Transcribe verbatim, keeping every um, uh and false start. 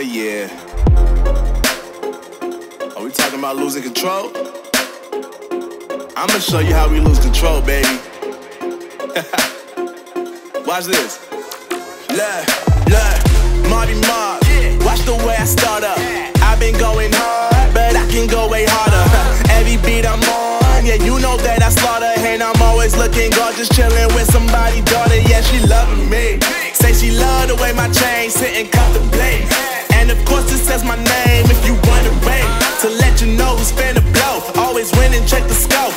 yeah. Are we talking about losing control? I'ma show you how we lose control, baby. Watch this. Look, look, Marty Mark. Watch the way I start up. I've been going hard, but I can go way harder. Every beat I'm on, yeah, you know that I slaughter. And I'm always looking gorgeous, chilling with somebody's daughter. Yeah, she loving me. Say she love the way my chain sit and cut the blade. And of course it says my name if you wanna rate. To let you know who's finna blow. Always win and check the scope.